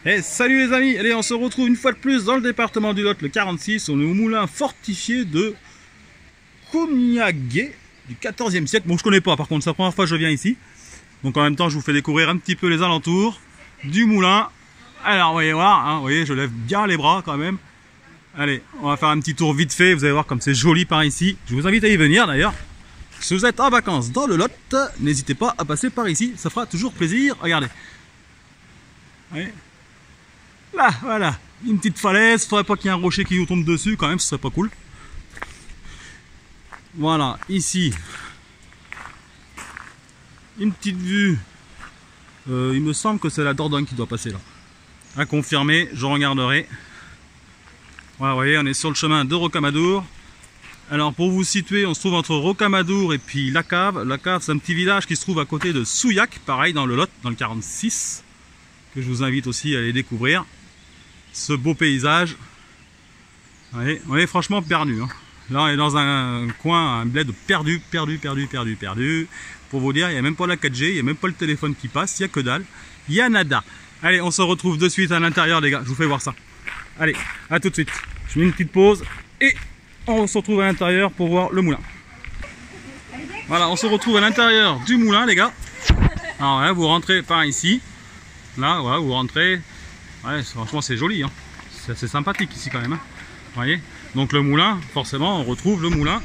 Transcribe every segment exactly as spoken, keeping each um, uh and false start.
Et salut les amis, allez on se retrouve une fois de plus dans le département du Lot, le quarante-six. On est au moulin fortifié de Comiagué du quatorzième siècle. Bon, je connais pas, par contre c'est la première fois que je viens ici. Donc en même temps je vous fais découvrir un petit peu les alentours du moulin. Alors vous voyez voir, hein, vous voyez, je lève bien les bras quand même. Allez, on va faire un petit tour vite fait, vous allez voir comme c'est joli par ici. Je vous invite à y venir d'ailleurs. Si vous êtes en vacances dans le Lot, n'hésitez pas à passer par ici, ça fera toujours plaisir. Regardez. Oui. Là, voilà, une petite falaise, faudrait pas qu'il y ait un rocher qui nous tombe dessus quand même, ce serait pas cool. Voilà, ici, une petite vue, euh, il me semble que c'est la Dordogne qui doit passer là. À confirmer, je regarderai. Voilà, vous voyez, on est sur le chemin de Rocamadour. Alors pour vous situer, on se trouve entre Rocamadour et puis La Cave. La Cave, c'est un petit village qui se trouve à côté de Souillac, pareil dans le Lot, dans le quarante-six, que je vous invite aussi à aller découvrir. Ce beau paysage. Allez, on est franchement perdu. Hein. Là, on est dans un coin, un bled perdu, perdu, perdu, perdu, perdu. Pour vous dire, il n'y a même pas la quatre G, il n'y a même pas le téléphone qui passe, il n'y a que dalle. Il y a nada. Allez, on se retrouve de suite à l'intérieur, les gars. Je vous fais voir ça. Allez, à tout de suite. Je mets une petite pause et on se retrouve à l'intérieur pour voir le moulin. Voilà, on se retrouve à l'intérieur du moulin, les gars. Alors, là, vous rentrez par ici. Là, voilà, vous rentrez. Ouais, franchement c'est joli, hein. C'est assez sympathique ici quand même. Hein. Vous voyez. Donc le moulin, forcément on retrouve le moulin.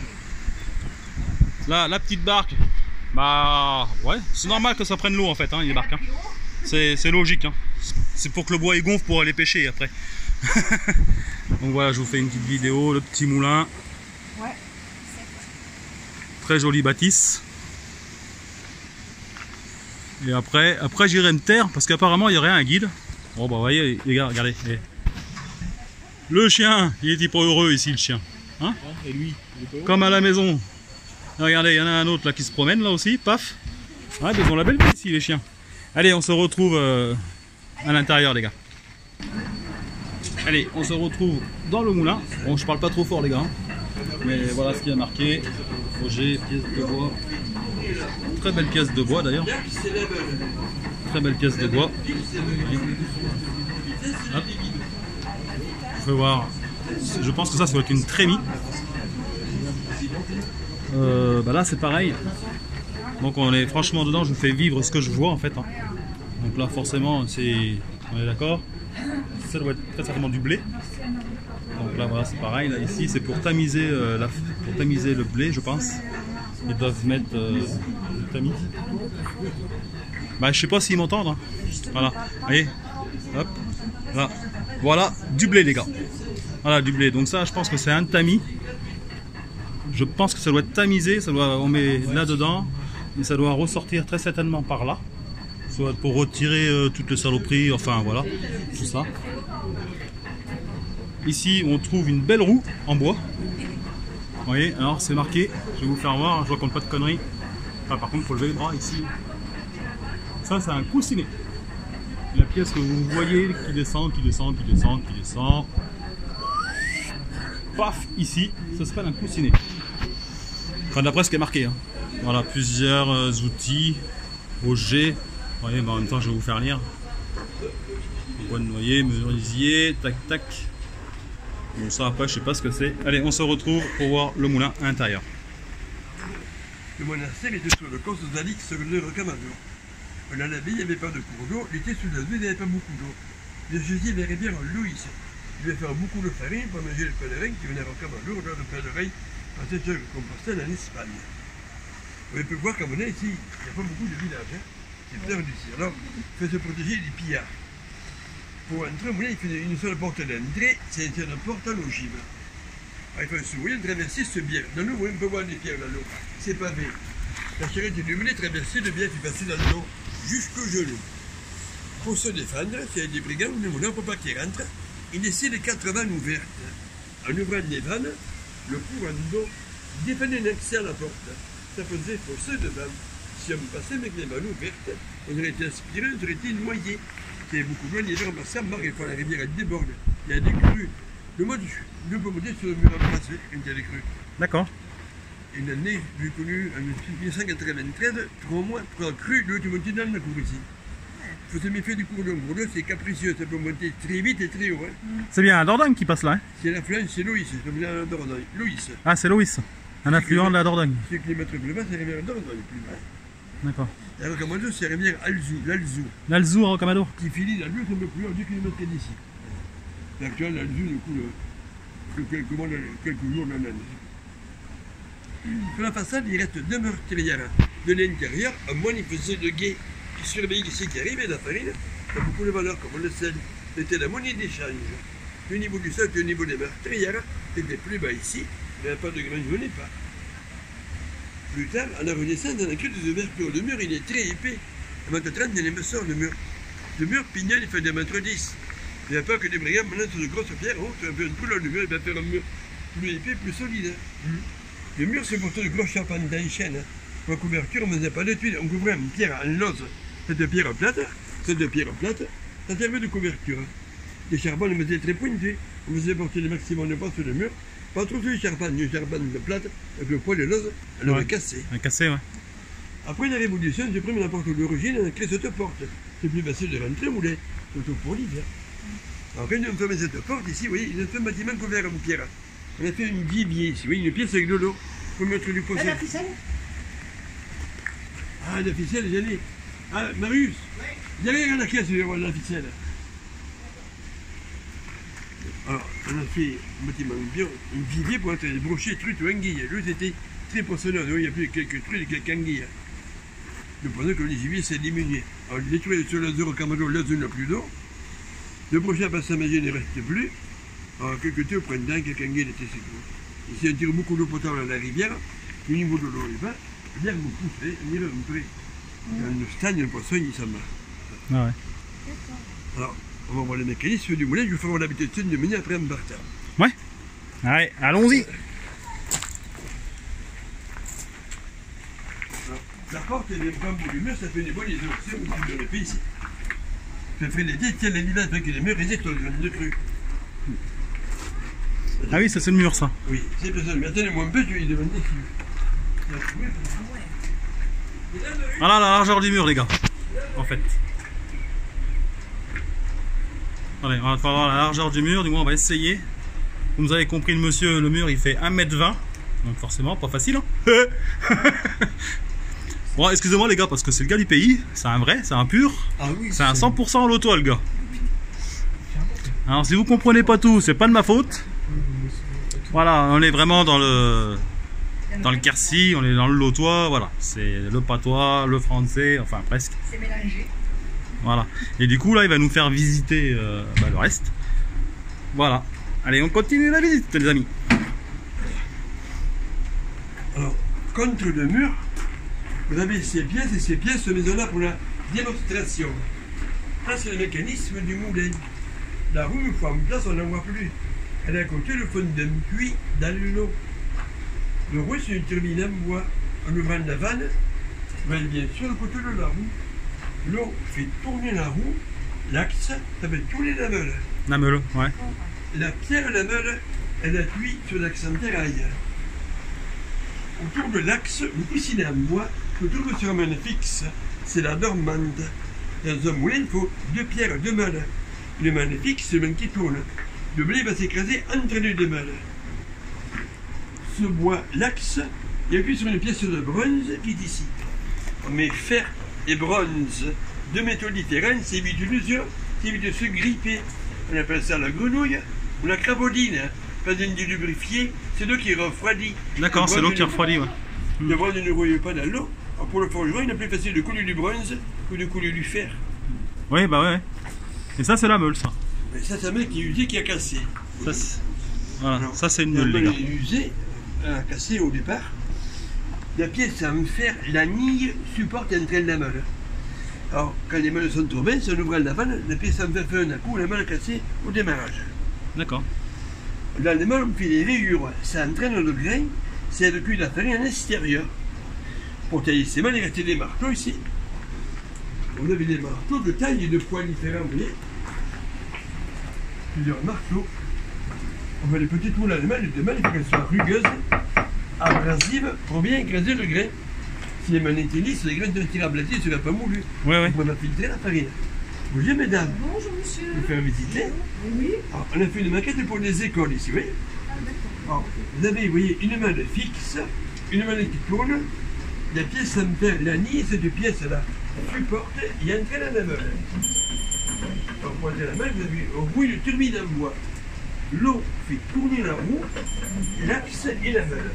Là, la petite barque, bah ouais, c'est normal que ça prenne l'eau en fait, hein, les barques. Hein. C'est logique. Hein. C'est pour que le bois il gonfle pour aller pêcher après. Donc voilà, je vous fais une petite vidéo, le petit moulin. Ouais. Très jolie bâtisse. Et après, après j'irai me taire parce qu'apparemment il y aurait un guide. Bon bah vous voyez les gars, regardez. Le chien, il est pas heureux ici le chien. Hein? Et lui, il est comme à la maison. Regardez, il y en a un autre là qui se promène là aussi, paf. Ouais, ils ont la belle vie ici les chiens. Allez, on se retrouve euh, à l'intérieur les gars. Allez, on se retrouve dans le moulin. Bon, je parle pas trop fort les gars. Hein. Mais voilà ce qui a marqué. Projet, pièce de bois. Très belle pièce de bois d'ailleurs. Très belle pièce de bois. Hop. Vous pouvez voir. Je pense que ça, ça doit être une trémie. Euh, bah là, c'est pareil. Donc on est franchement dedans. Je vous fais vivre ce que je vois en fait. Hein. Donc là, forcément, c'est. On est d'accord. Ça doit être très certainement du blé. Donc là, voilà, c'est pareil. Là, ici, c'est pour tamiser, euh, la... pour tamiser le blé, je pense. Ils doivent mettre euh, le tamis. Bah, je sais pas s'ils m'entendent. Hein. Voilà. Voyez. Hop. Là. Voilà. Du blé, les gars. Voilà, du blé. Donc ça, je pense que c'est un tamis. Je pense que ça doit être tamisé. Ça doit, on met là-dedans. Et ça doit ressortir très certainement par là. Soit pour retirer euh, toutes les saloperies. Enfin, voilà. Tout ça. Ici, on trouve une belle roue en bois. Vous voyez, alors c'est marqué. Je vais vous faire voir. Je raconte pas de conneries. Enfin, par contre, il faut lever les bras ici. Ça, c'est un coussinet. La pièce que vous voyez qui descend, qui descend, qui descend, qui descend. Paf, ici, ça s'appelle un coussinet. Enfin, d'après ce qui est marqué. Hein. Voilà, plusieurs euh, outils, objets. Vous voyez, bah, en même temps, je vais vous faire lire. Bois de noyer, merisier, tac, tac. Bon, ça, après, je sais pas ce que c'est. Allez, on se retrouve pour voir le moulin à l'intérieur. Le monastère était sur le cours d'Alix, sur le Rocamadour. En l'abbaye, il n'y avait pas de cours d'eau. L'été, sous la nuit, il n'y avait pas beaucoup d'eau. Le Jésus verrait bien en l'eau ici. Il devait faire beaucoup de farine pour manger le pèlerin qui venait à Rocamadour, dans le pèlerin, à cette heure de Compostelle en Espagne. On peut voir qu'à mon avis, ici, il n'y a pas beaucoup de villages. Hein. C'est perdu ici. Alors, il faut se protéger des pillards. Pour entrer au moulin, il fait une seule porte d'entrée, c'est une porte à l'ogive. Il faut se mouiller, traverser ce bien. Dans l'eau, on peut voir des pierres dans l'eau. C'est pavé. La charrette du moulin traversée, le bien fait passer dans l'eau jusqu'au genou. Pour se défendre, s'il y a des brigands ou des moulins, pour pas qu'ils rentrent, il laissait les quatre vannes ouvertes. En ouvrant les vannes, le courant d'eau défendait un accès à la porte. Ça faisait fossé devant. Si on passait avec les vannes ouvertes, on aurait été aspiré, on aurait été noyé. Il y avait beaucoup de loin, il y avait en marre, et quand la rivière elle déborde, il y a des crues. Le mois du le peut monter sur le mur en face, quand il y a des crues. D'accord. Une année, j'ai connu en mille neuf cent quatre-vingt-treize, trois mois, trois crues, l'eau est montée dans la cour ici. faut se méfier du cours d'eau. Le cours d'eau, c'est capricieux, ça peut monter très vite et très haut. Hein. C'est bien la Dordogne qui passe là. Hein. C'est l'affluent, c'est Loïs, c'est comme la Dordogne. Loïs. Ah, c'est Loïs, un affluent de la Dordogne. Ce kilomètres plus bas, c'est la rivière Dordogne plus bas. D'accord. La Rocamadour, c'est la rivière Alzou, l'Alzou. L'Alzou à Rocamadour. Qui finit la Lune un peu plus haut, deux kilomètres d'ici. Actuellement, l'Alzou ne coule que quelques, mois, quelques jours dans l'année. Sur la façade, il reste deux meurtrières. De l'intérieur, un moine faisait de guet qui surveillait ce qui arrive et la farine a beaucoup de valeur, comme le sel. C'était la monnaie d'échange. Au niveau du sol et au niveau des meurtrières, c'était plus bas ici, mais pas de grain, je n'ai pas. Plus tard, à la Renaissance, on a créé des ouvertures. Le mur, il est très épais. À un mètre trente, il y a des messeurs, le mur. Le mur, Pignol, il fait deux mètres dix. Il n'y a pas que des brigands maintenant sur de grosses pierres. Oh, tu vas faire une couleur, le mur, il va faire un mur plus épais, plus solide. Hein. Mm. Le mur, c'est pour de grosses charpentes en chaîne. Hein. Pour la couverture, on ne faisait pas de tuiles. On couvrait une pierre en l'ose. Cette pierre plate, cette pierre plate, ça servait de couverture. Les charbons, on faisait très pointus. On faisait porter le maximum de poids sur le mur. Pas trop sur les charbons, une charbonne de plate, avec le poil de l'ose, elle aurait cassé. Un cassé, ouais. Après la Révolution, j'ai pris la porte d'origine, on a créé cette porte. C'est plus facile de rentrer, ou les, surtout pour l'hiver. Alors quand on a fermé cette porte, ici, vous voyez, il y a fait un bâtiment couvert en pierre. On a fait une vivier ici, vous voyez, une pièce avec de l'eau, pour mettre du fossé. Ah, la ficelle? Ah, la ficelle, j'allais. Ah, Marius, oui. Derrière à la caisse, je vais voir la ficelle. Alors, on a fait un bâtiment bien, une vivier pour être des brochets, truites ou anguilles. Lui, c'était très poissonneux, il y a plus quelques truites et quelques anguilles. Le point que le gibier s'est diminué. Alors, les truites sur l'Azur au Rocamadour, l'Azur n'a plus d'eau. Le brochet à Passamagé ne reste plus. Alors, quelques thés au printemps, quelques anguilles l'été, c'est tout. Ici, on tire beaucoup d'eau potable à la rivière. Au niveau de l'eau, il va. L'herbe pousse, on dirait un peu. Dans le stagne, le poisson, il s'en va. Ah ouais. Alors, on va voir les mécanismes du moulin, je vais faire l'habitude de mener après un partant. Ouais. Allez, allons-y. La porte, elle est pas au bout du mur, ça fait des bonnes isolation au bout de l'épée ici. Ça fait les dés, tiens les villages avec les murs résistent aux zones de crue. Ah oui, ça c'est le mur, ça. Oui, c'est personne. Mais attendez-moi un peu, je vais y demander si. Voilà la largeur du mur, les gars. En fait. Allez, on va voir la largeur du mur, du moins on va essayer. Comme vous avez compris, le monsieur, le mur il fait un mètre vingt. Donc forcément, pas facile. Hein. Bon, excusez-moi les gars, parce que c'est le gars du pays. C'est un vrai, c'est un pur. Ah oui, c'est un cent pour cent en loto, le gars. Alors si vous comprenez pas tout, c'est pas de ma faute. Voilà, on est vraiment dans le dans le Quercy, on est dans le lotois, voilà. C'est le patois, le français, enfin presque. C'est mélangé. Voilà. Et du coup là, il va nous faire visiter euh, bah, le reste. Voilà. Allez, on continue la visite, les amis. Alors, contre le mur, vous avez ces pièces et ces pièces se mettent là pour la démonstration. Ça, c'est le mécanisme du moulin. La roue, une fois en place, on n'en voit plus. Elle a à côté le fond d'un puits dans l'eau. Le roue, c'est une turbine en bois. En ouvrant la vanne, elle vient sur le côté de la roue. L'eau fait tourner la roue. L'axe, ça fait tourner la meule. La meule, ouais. La pierre, la meule, elle appuie sur l'axe en terraille. Autour de l'axe, le coussinet en bois se trouve sur un meule fixe. C'est la dormante. Dans un moulin, il faut deux pierres, deux meules. Le meule fixe, c'est le qui tourne. Le blé va s'écraser entre les deux meules. Ce bois, l'axe, il appuie sur une pièce de bronze qui est ici. On met fer et bronze, deux métaux différents, c'est évite l'usure, c'est évite de se gripper. On appelle ça la grenouille ou la crapaudine. Pas d'une lubrifiée, c'est l'eau qui refroidit. D'accord, c'est l'eau qui refroidit, ouais. Le bronze ne rouille pas dans l'eau. Pour le forgeron, il est plus facile de couler du bronze que de couler du fer. Oui, bah ouais. Et ça, c'est la meule, ça. Mais ça, c'est un mec qui est usé, qui a cassé. Ça, c'est voilà. Alors, ça, c'est une meule, les gars. Il est usé, elle a cassé au départ. La pièce en fer, la nille supporte et entraîne la meule. Alors, quand les meules sont tombées, c'est en ouvrant la vanne, la pièce en fer fait un coup, la meule a cassé au démarrage. D'accord. Dans les meules, on fait des rayures, ça entraîne le grain, c'est depuis la farine en extérieur. Pour tailler ces meules, il restait des marteaux ici. On avait des marteaux de taille et de poids différents, vous voyez. Plusieurs marteaux. On fait des petites moules à les meules, les meules, il faut qu'elles soient rugueuses, abrasives, pour bien écraser le grain. Si les meules étaient lisses, les grains de tir à blatier ne seraient pas moulus. Ouais, ouais. On pourrait pas filtrer la farine. Bonjour mesdames. Bonjour monsieur. Vous faire visiter. Oui. Alors, on a fait une maquette pour les écoles ici, oui. Alors, vous avez, vous voyez, une main fixe, une main qui tourne, la pièce en fait l'anille, cette pièce-là supporte et entraîne la meule. Alors, pour entrer la main, vous avez une roue, une turbine en bois. L'eau fait tourner la roue, l'axe et la meule.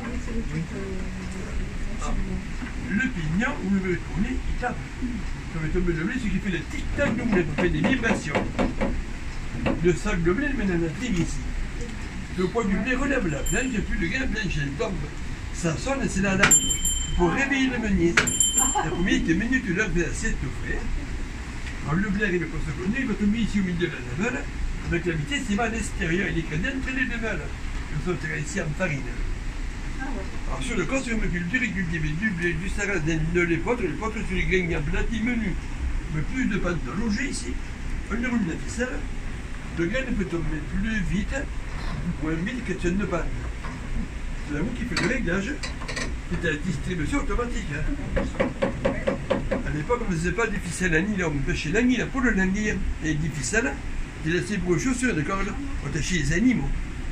Ah, le pignon, où vous le tournez, il tape. Ça va tomber le blé, ce qui fait le tic-tac de blé, ça fait des vibrations. Le sac de blé, maintenant, on arrive ici. Le poids du blé relève la planche, et puis le gain planche, elle tombe. Ça sonne, c'est la lampe. Pour réveiller le meunier. La première minute, l'heure de l'assiette au frais. Alors le blé arrive comme ça, il va tomber ici au milieu de la meule. Avec la vitesse, il va à l'extérieur, il est que d'entre les deux meules. Comme ça, on sera ici en farine. Alors sur le corps, sur une culture, il cultive du blé, du sarrasin, de l'épeautre, l'épeautre sur les grains aplatis menus. Mais plus de pâte logée ici. On roule la ficelle. Le grain peut tomber plus vite, moins vite que sur une panne. C'est la roue qui fait le réglage. C'est la distribution automatique. Hein. À l'époque, on ne faisait pas des ficelles à nylon. On pêchait l'anguille, la peau de l'anguille. Et des ficelles, c'est laissé pour les chaussures, d'accord? On tâchait les animaux.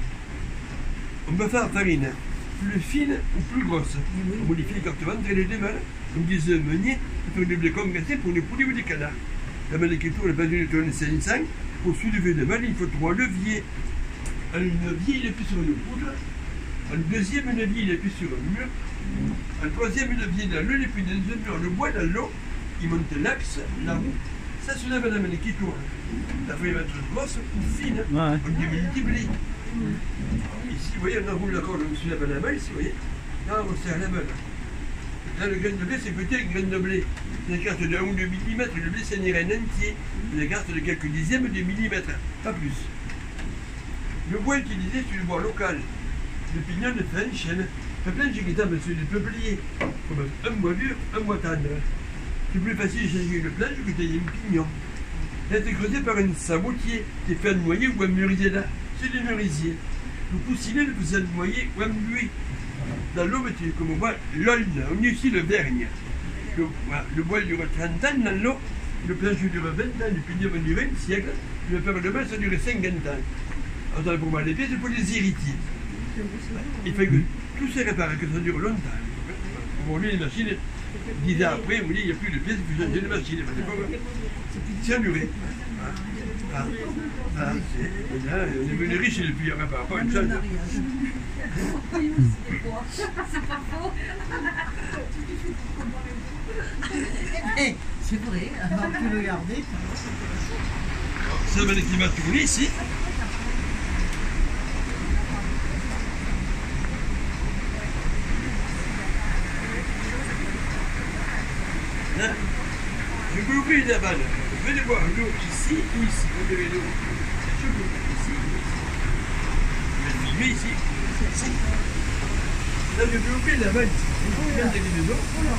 On peut faire farine plus fine ou plus grosse. On modifie l'écartement entre les deux mâles. Comme disait Meunier, on fait du blé congressé pour les poulies ou les canards. La malle qui tourne, pas d'une tonne cinq cents. Pour soulever le mâle, il faut trois leviers. Un levier, il appuie sur une poudre. Un deuxième levier, il appuie sur un mur. Un troisième levier dans l'eau, et puis dans un mur, le bois dans l'eau, il monte l'axe, la roue. Ça se lève à la main qui tourne. La feuille va être grosse ou fine. Ouais. On dit multiplié. Ici, vous voyez, on enroule la corde, on se lève à la main, ici, vous voyez. Là, on serre la main. Là, le grain de blé, c'est petit, un grain de blé. C'est une carte de un ou deux millimètres, le blé, c'est un grain entier. Une carte de quelques dixièmes de millimètres, pas plus. Le bois utilisé, c'est le bois local. Le pignon de fin, chêne. Le plein de chiquitables, c'est du peuplier. Comme un bois dur, un bois tendre. C'est plus facile de changer une planche que de tailler un pignon. Il a été creusé par un sabotier qui fait un noyer ou un murisier là. C'est des murisiers. Le coussinet le faisait un noyer ou un buée. Dans l'eau, comme on voit, l'aulne, on est ici le vergne. Le, voilà, le bois dure trente ans dans l'eau, le planche dure vingt ans, le pignon va durer un siècle, le fer de main, ça dure cinquante ans. Alors, pour moi, les pièces, il faut les irriter. Il fait que tout se répare, que ça dure longtemps. Pour lui, les machines, dix ans après, vous voyez, il n'y a plus de pièces, il faut changer de machine. C'est une durée. Ah, ah, c'est, là, on est venu riche depuis, il n'y aura pas une chance. C'est pas faux. Eh, c'est vrai, on va plus le garder. Ça va qui va tourner ici. Là, je peux ouvrir la balle. Vous venez voir l'eau ici ou ici. Vous avez l'eau. Je peux ouvrir ici ou ici. Je vais filmer ici. Ici. Là, je peux ouvrir la balle ici. Je viens d'aller dedans.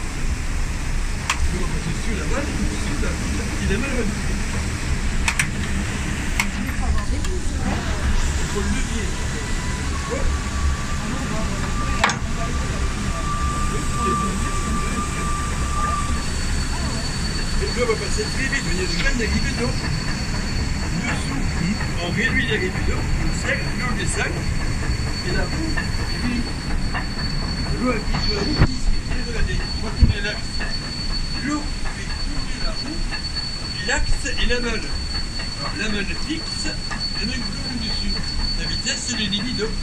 Je vais passer sur la balle. Sur la balle. Et la balle va bouger. Il faut le levier. Et l'eau va passer très vite. Il y a des graines d'arrivée d'eau. Dessous, on réduit l'arrivée d'eau. On serre, l'eau descend. Et la roue, l'eau appuie sur la roue ici. Regardez, on va tourner l'axe. L'eau fait tourner la roue, l'axe et la meule. Alors la meule fixe, la meule tourne dessus. La vitesse, c'est le débit d'eau.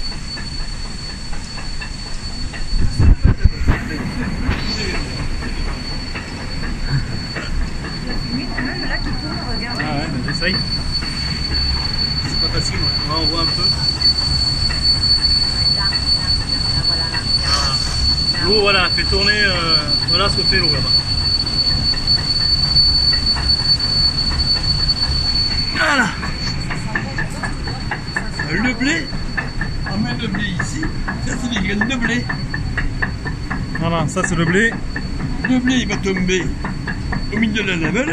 Là qui tourne, regarde. Ah ouais, bah j'essaye. C'est pas facile, ouais. Ouais, on voit un peu. L'eau, voilà, fait tourner, euh, voilà ce que fait l'eau là-bas. Voilà. Le blé, on met le blé ici, ça c'est les graines de blé. Voilà, ça c'est le blé. Le blé il va tomber au milieu de la lamelle.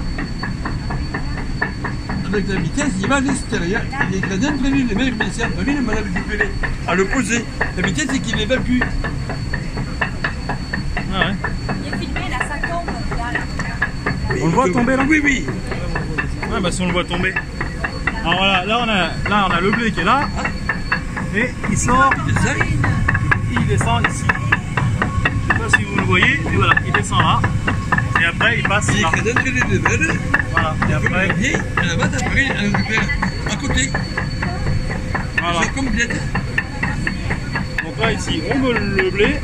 Avec la vitesse, il va à l'extérieur. Les grains prévus, les mêmes bien sûr, lui le malade récupéré. À l'opposé, la vitesse c'est qu'il évacue. Ah ouais. Il est filmé là, ça tombe. Là, là. Oui, On le voit tomber là? Oui, oui. Ouais, bah si on le voit tomber. Alors voilà, là on a, là, on a le blé qui est là. Et il sort, C'est ça. il descend ici. Je sais pas si vous le voyez, mais voilà, il descend là. Et après il passe Il là. est entre les deux belles. Voilà, et après, Et à la base, après, elle récupère à côté. voilà. Ça complète. Donc là ici, on met le blé.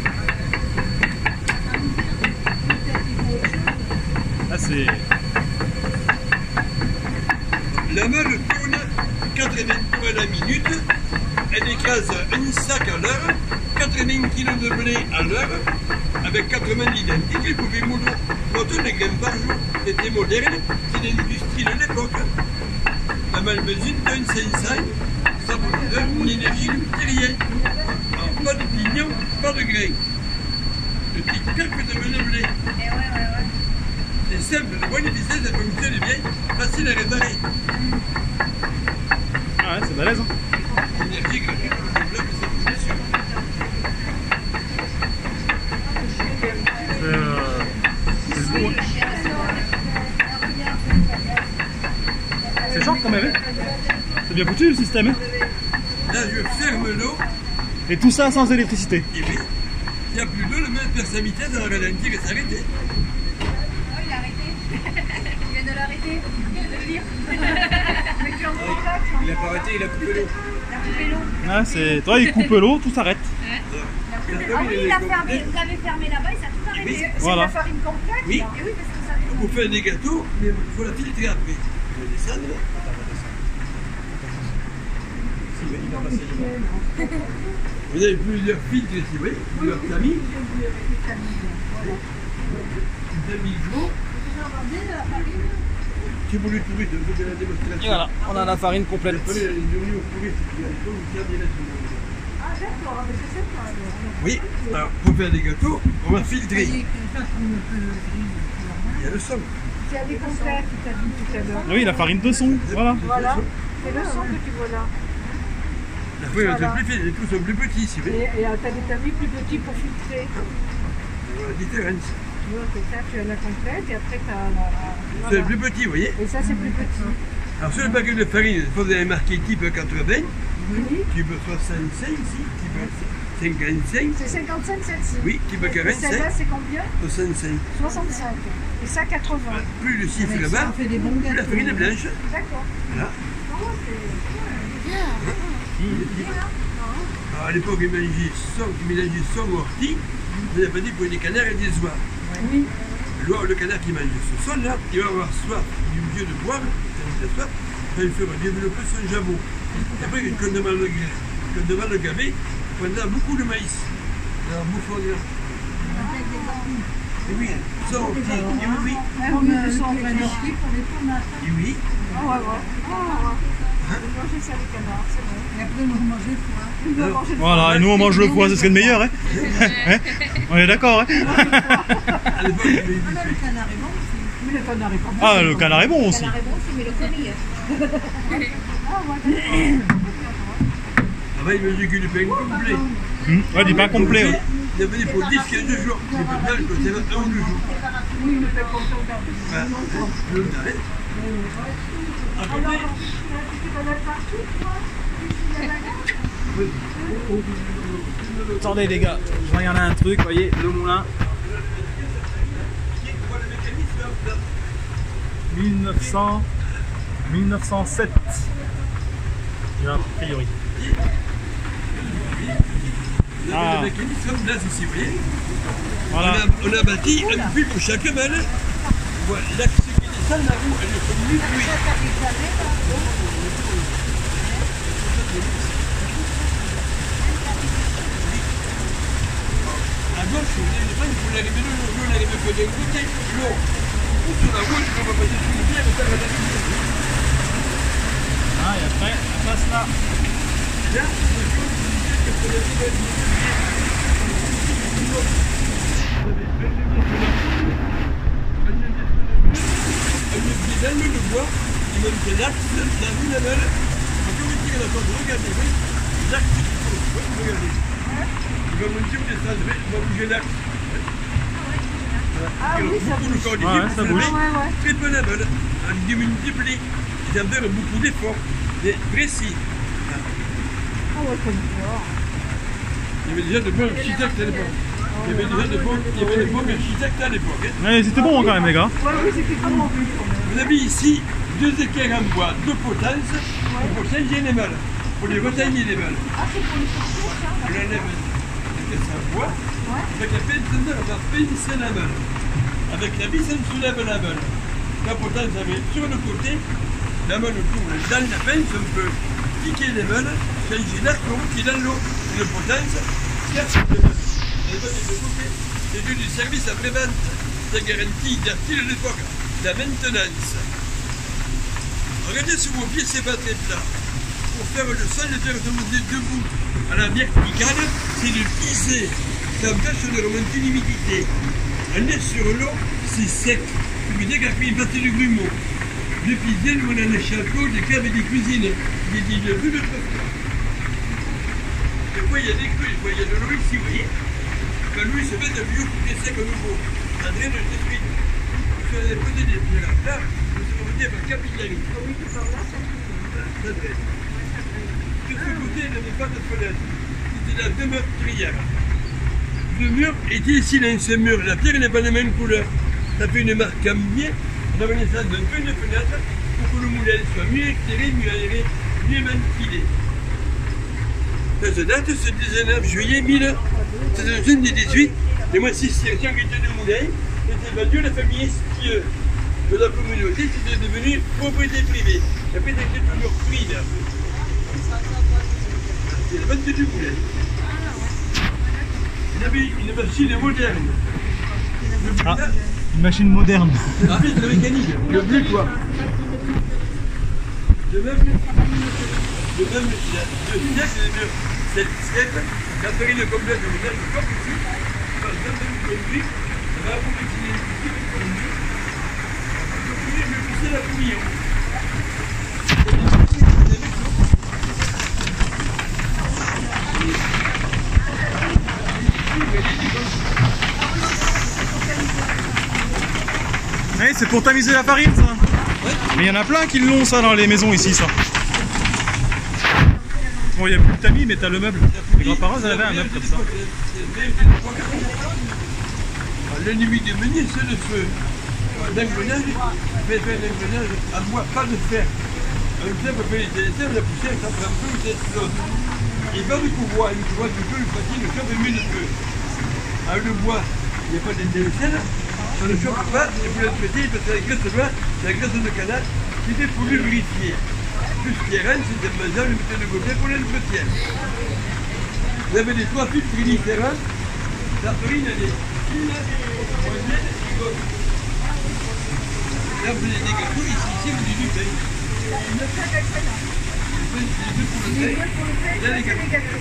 Là c'est... La malle tourne quatre-vingts tours à la minute. Elle écrase un sac à l'heure, quatre-vingts kilos de blé à l'heure, avec quatre mains identiques. Il pouvait mouler trente grammes par jour. C'était moderne, c'est l'industrie de l'époque. La malle mesure d'un cinq cents, ça vous donne une énergie matérielle. Alors, pas de pignon, pas de grain. Le petit calque de mener blé. Eh ouais, ouais, ouais. C'est simple, le bonne ficelle, ça fonctionne bien, facile à réparer. Ah ouais, c'est balèze hein. L'énergie gratuite, le développe, c'est bien sûr. C'est euh, c'est le bon, hein. C'est short quand même hein. C'est bien foutu le système hein. Là, je ferme l'eau, Et tout ça sans électricité. et puis, il n'y a plus d'eau, le même perd sa vitesse, elle va ralentir et s'arrêter. Oh, il a arrêté. Il vient de l'arrêter. Il vient de le lire. Mais tu en prends là, tu en Il n'a pas arrêté, il a coupé l'eau. Il a coupé l'eau. Ah, c'est... Toi il coupe l'eau, tout s'arrête. Ah oui, il a fermé. Vous avez fermé là-bas et ça a tout arrêté. Voilà. C'est de la farine complète. Oui. Et oui, parce que ça fait. Pour faire des gâteaux, mais il faut la filtrer après. Il va descendre. Vous avez plusieurs filtres ici, vous voyez, plusieurs tamis. Tamis gros. Si vous voulez trouver de de la démonstration. Et voilà, on a la farine complète. Vous avez les oreilles au fourré, c'est bien, vous gardez là-dessus. Ah d'accord, mais c'est ça alors. Oui, alors pour faire des gâteaux, on va filtrer. Il y a le son. C'est des complètes, tu as dit tout à l'heure. Ah oui, la farine de son, voilà. Voilà, c'est le son que tu vois là. La feuille est plus fine, les trous sont plus petits ici, vous Et, voyez. et tu as des tamis plus petits pour filtrer. Voilà, la différence. Tu vois, c'est ça, tu as la complète et après tu as la. C'est Voilà. plus petit, vous voyez. Et ça, c'est plus petit. Alors sur le paquet de farine, vous avez marqué type quatre-vingts, Oui. type soixante-cinq ici, type cinquante-cinq, C'est cinquante-cinq celle-ci. oui, type Et celle-là, quarante-cinq, c'est combien soixante-cinq. soixante-cinq. Et ça, quatre-vingts. Plus le chiffre là-bas, plus la farine est blanche. D'accord. Voilà. Oh, c'est bien. Alors à l'époque, ils mangeaient son, ils mélangeaient son ortie, vous n'avez pas dit pour des canards et des oies. Oui. Le, le canard qui mange ce son-là, il va avoir soif du mieux de boire, il a soif, quand il fera développer son jabot. Et après, quand on demande le, quand on demande le gavé, on a beaucoup de maïs. Alors, bouffon là. Et oui, son ortie, et oui, oui, On met du sang fraîche. et oui. Ah ouais, ouais. Ah ouais. On va manger ça, les canards, c'est bon. Et après, on va manger le foie. On va manger le Voilà, et nous on mange le foie, c'est ce qu'il y a de meilleur hein. Hein. On est d'accord hein. À l'époque, il y avait du Ah, le canard est bon aussi. Mais le canard est pas bon. Ah, le canard est bon aussi. Le canard est bon aussi, mais le commis. Ah ouais, Avant, il mangeait que du pain complet. Hum, ouais, du pain complet. Ouais. Il avait dit pour dix à quinze jours. Il peut bien que c'est un ou deux jours. oui, le pain comme ça, on garde. Voilà. Le taré. Alors, tu vas mettre partout, toi? Tu vas mettre Attendez les gars, je regarde un truc, vous voyez, le moulin. mille neuf cents, mille neuf cent sept. A priori. Ah. Le mécanisme comme place ici, vous voyez. Voilà. On, a, on a bâti un puits pour chaque malle. Voilà, l'axe qui descend, la roue, elle est comme lui, oui. À gauche, vous n'avez pas, il faut l'arriver de l'eau, l'eau n'arrive que d'un côté, l'eau. Ou sur la route, on va passer sur le pied, mais ça va l'arriver. Ah, et après, on passe là. Là, c'est pour le pied. Dans le bois, il monte l'axe, la rue la meule. Quand vous tirez la corde, regardez, oui, l'axe qu'il faut, oui, regardez. Il va monter ou descendre, oui, il va bouger l'axe. Ah oui, ça beaucoup de bouge. corps Ah ouais, ça bouge. Ah ouais, ouais. très peu d'amel, en multiplie. Ils en faire beaucoup d'efforts, mais précis. Ah ouais, comme fort. Il y avait déjà de bons architectes à l'époque. Il y avait déjà de bons, il y avait de bons architectes à l'époque. Hein. Ouais, c'était bon quand même, les gars. Ouais, oui, c'était comment vu. Vous avez ici deux équerres en bois, deux potences, pour changer les mâles, pour les retailler les mâles. Ah, c'est pour les sortir, ça. On enlève la pièce en bois, Ouais. avec la pince, on va pincer la meule. Avec la vis, on soulève la meule. La potence, on met sur le côté, la meule tourne. Dans la pince, on peut piquer les meules, changer la courbe qui est dans l'eau. Une potence, casse les meules. Les meules de côté, c'est dû du service après-vente. Ça garantit d'article de l'époque, la maintenance. Regardez sur vos pieds, c'est pas très plat. Pour faire le sol, de faire remonter debout à la verticale, c'est de pisser. Ça empêche de remonter l'humidité. On est sur l'eau, c'est sec. Ça veut dire qu'après, il passe du grumeau. Le pisser, nous, on a des châteaux, des caves et des cuisines. Il y a des vues de tout. Des fois, il y a des crues, des fois, il y a de l'eau ici, vous voyez. Quand l'eau se met de vieux, tout est sec à nouveau. Ça draine de suite. Si on avait posé des pieds là, là, nous sommes revenus par capitalisme. Oui, tu parles là, ça. Ça draine. De ce côté, il n'avait pas de fenêtre. C'était la demeurière. Le mur était ici dans ce mur. La pierre n'est pas de la même couleur. Ça fait une marque en biais. On a mis ça d'un peu de fenêtre pour que le moulin soit mieux éclairé, mieux aéré, mieux ventilé. Ça se date ce dix-neuf juillet mille sept cent dix-huit. Et moi, si c'est un qui était de moulin, c'était vendu à la famille Espieux de la communauté, c'était devenu propriété privée. Et après, c'était toujours pris là. C'est la vente du moulin. Il y avait une machine moderne. Le bleu, Ah, là, une machine moderne. ah, c'est le mécanique. Le bleu, quoi. Le même, le même, le siècle, le mur. Cette siècle, la farine complète de modèle, comme ici, dans le même conduit, ça va vous utiliser ici le conduit. Je vais pousser la pouillon. Ouais, c'est pour tamiser la farine, ça. Mais il y en a plein qui l'ont, ça, dans les maisons ici, ça. Bon, il n'y a plus de tamis, mais t'as le meuble. Les grands-parents, ils avaient un meuble comme ça. L'ennemi du meunier, c'est le feu. L'engrenage, mais faire l'engrenage à bois, pas de fer. Un fer peut faire les téléserves, la poussière, ça prend un peu, ça explose. Il va du courroie, une courroie du feu, une fatine, le chauffe mieux de feu. Avec le bois, il n'y a pas de téléserves, ça ne chauffe pas, et pour l'entretenir, parce que la graisse de bois, la graisse de canal, c'était pour lubrifier. Plus qui rentre, c'était maison, le mettait de côté pour l'entretien. Vous avez les trois filtres différents. La farine, elle est fine, moyenne et grosse. Là, vous avez des gâteaux, ici, ici, vous avez du pain. Le fait d'être là. C'est deux pour le Les pain. deux pour le fait, Là, les c'est les gâteaux. gâteaux.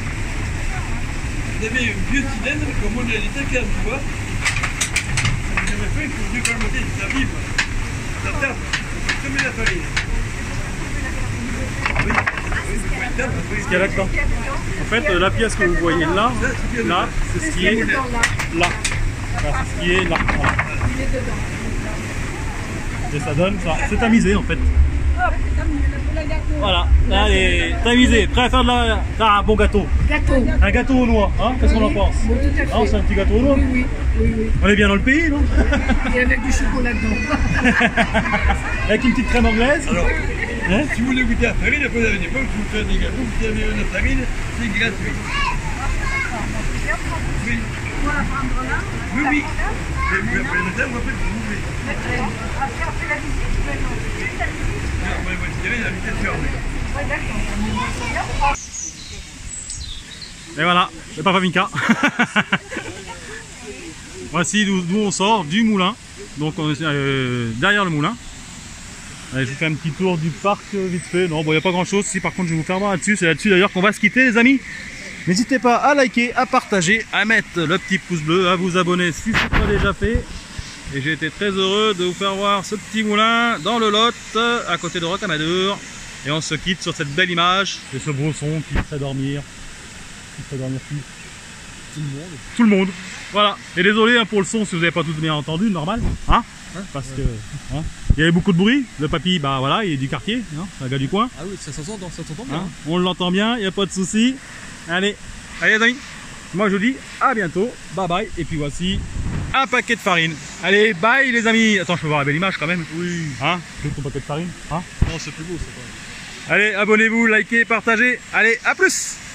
Vous avez un vieux cylindre, comme on a l'état qui a du bois. Vous avez fait, il faut mieux calmoter, ça vibre. Ça tape, il faut semer la farine. Oui, oui, c'est pour une tape, oui. Ce qu'il y a là-dedans. En fait, la pièce que vous voyez là, là, c'est ce qui est là. Là, c'est ce qui est là. Voilà. Il est dedans. Et ça donne ça. C'est tamisé, en fait. Hop, pour le gâteau. Voilà, allez, tamisé. Prêt à faire, de la... faire un bon gâteau. Gâteau. Un gâteau aux noix, hein? Qu'est-ce qu'on en pense? Oui, tout à fait. Non, c'est un petit gâteau aux noix. Oui, oui, oui, oui. On est bien dans le pays, non? Et avec du chocolat dedans. Avec une petite crème anglaise. Alors, Hein? si vous voulez goûter à la farine, après vous avez des pommes, si vous faites des gâteaux, vous avez une farine, c'est gratuit. Oui, On va la prendre là. oui, oui. Mais vous après le matin, vous après vous ouvrez. Après, on fait la visite, tu vas nous la visite. On va vous tirer la vitesse fermée. Ouais, d'accord. Et voilà, c'est Papa Mika. Voici d'où on sort, du moulin. Donc on est euh, derrière le moulin. Allez, je vous fais un petit tour du parc euh, vite fait. Non, bon, il n'y a pas grand chose. Si par contre je vais vous faire voir là-dessus, c'est là-dessus d'ailleurs qu'on va se quitter, les amis. N'hésitez pas à liker, à partager, à mettre le petit pouce bleu, à vous abonner si ce n'est pas déjà fait. Et j'ai été très heureux de vous faire voir ce petit moulin dans le Lot, à côté de Rocamadour. Et on se quitte sur cette belle image de ce beau son qui ferait dormir. Qui ferait dormir qui tout le monde. Tout le monde. Voilà. Et désolé hein, pour le son si vous n'avez pas tout bien entendu, normal. Hein, Hein Parce ouais. que hein, il y avait beaucoup de bruit. Le papy, bah voilà, il est du quartier, hein, c'est un gars du coin. Ah oui, ça s'entend, ça s'entend bien. Hein, on l'entend bien, il n'y a pas de souci. Allez, allez les amis. Moi je vous dis à bientôt. Bye bye. Et puis voici un paquet de farine. Allez, bye les amis. Attends, je peux voir la belle image quand même. Oui. Hein, je ton paquet de farine. Hein. Non, c'est plus beau, c'est pas. Allez, abonnez-vous, likez, partagez. Allez, à plus.